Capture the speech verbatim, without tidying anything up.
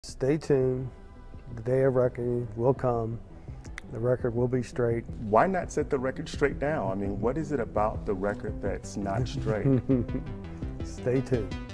Stay tuned. The day of reckoning will come. The record will be straight. Why not set the record straight now? I mean, what is it about the record that's not straight? Stay tuned.